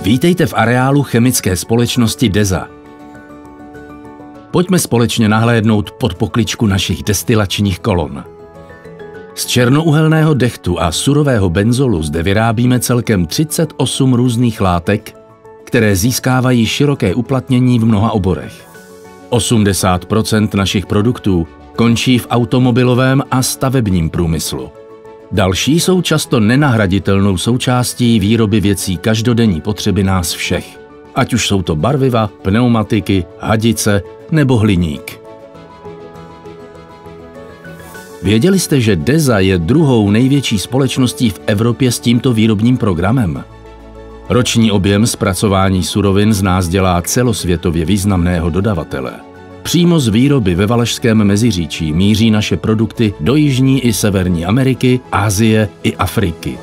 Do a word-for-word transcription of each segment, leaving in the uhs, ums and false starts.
Vítejte v areálu chemické společnosti Deza. Pojďme společně nahlédnout pod pokličku našich destilačních kolon. Z černouhelného dechtu a surového benzolu zde vyrábíme celkem třicet osm různých látek, které získávají široké uplatnění v mnoha oborech. osmdesát procent našich produktů končí v automobilovém a stavebním průmyslu. Další jsou často nenahraditelnou součástí výroby věcí každodenní potřeby nás všech, ať už jsou to barviva, pneumatiky, hadice nebo hliník. Věděli jste, že Deza je druhou největší společností v Evropě s tímto výrobním programem? Roční objem zpracování surovin z nás dělá celosvětově významného dodavatele. Přímo z výroby ve Valašském Meziříčí míří naše produkty do Jižní i Severní Ameriky, Asie i Afriky.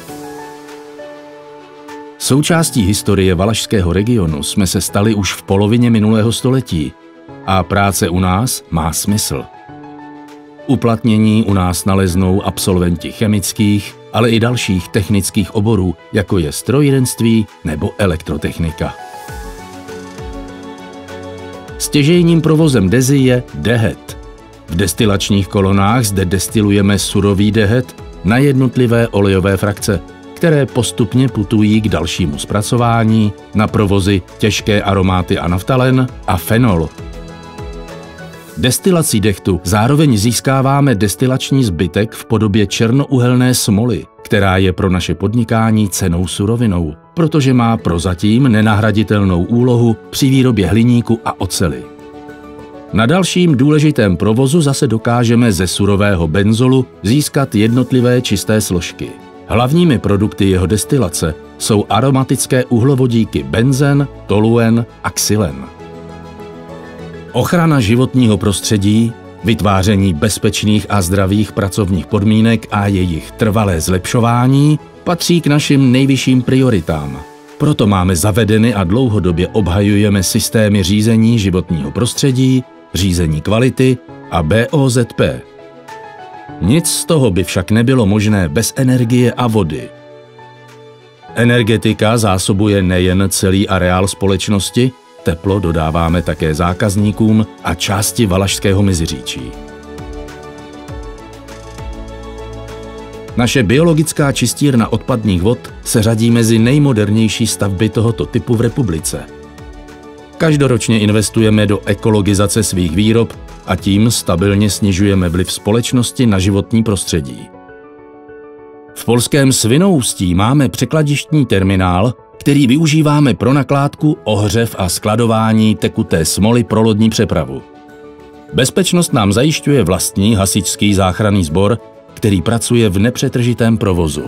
Součástí historie valašského regionu jsme se stali už v polovině minulého století a práce u nás má smysl. Uplatnění u nás naleznou absolventi chemických, ale i dalších technických oborů, jako je strojírenství nebo elektrotechnika. Stěžejním provozem Dezy je dehet. V destilačních kolonách zde destilujeme surový dehet na jednotlivé olejové frakce, které postupně putují k dalšímu zpracování na provozy těžké aromáty a naftalen a fenol. Destilací dechtu zároveň získáváme destilační zbytek v podobě černouhelné smoly, která je pro naše podnikání cennou surovinou, protože má prozatím nenahraditelnou úlohu při výrobě hliníku a oceli. Na dalším důležitém provozu zase dokážeme ze surového benzolu získat jednotlivé čisté složky. Hlavními produkty jeho destilace jsou aromatické uhlovodíky benzen, toluen a xylen. Ochrana životního prostředí, vytváření bezpečných a zdravých pracovních podmínek a jejich trvalé zlepšování patří k našim nejvyšším prioritám. Proto máme zavedeny a dlouhodobě obhajujeme systémy řízení životního prostředí, řízení kvality a B O Z P. Nic z toho by však nebylo možné bez energie a vody. Energetika zásobuje nejen celý areál společnosti, teplo dodáváme také zákazníkům a části Valašského Meziříčí. Naše biologická čistírna odpadních vod se řadí mezi nejmodernější stavby tohoto typu v republice. Každoročně investujeme do ekologizace svých výrob a tím stabilně snižujeme vliv společnosti na životní prostředí. V polském Svinoustí máme překladištní terminál, který využíváme pro nakládku, ohřev a skladování tekuté smoly pro lodní přepravu. Bezpečnost nám zajišťuje vlastní hasičský záchranný sbor, který pracuje v nepřetržitém provozu.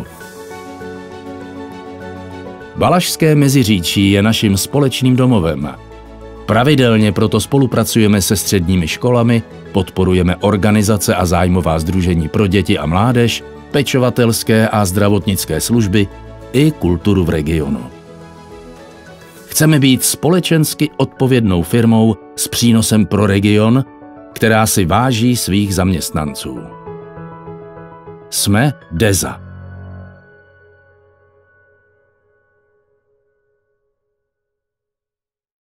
Valašské Meziříčí je naším společným domovem. Pravidelně proto spolupracujeme se středními školami, podporujeme organizace a zájmová sdružení pro děti a mládež, pečovatelské a zdravotnické služby i kulturu v regionu. Chceme být společensky odpovědnou firmou s přínosem pro region, která si váží svých zaměstnanců. Jsme Deza.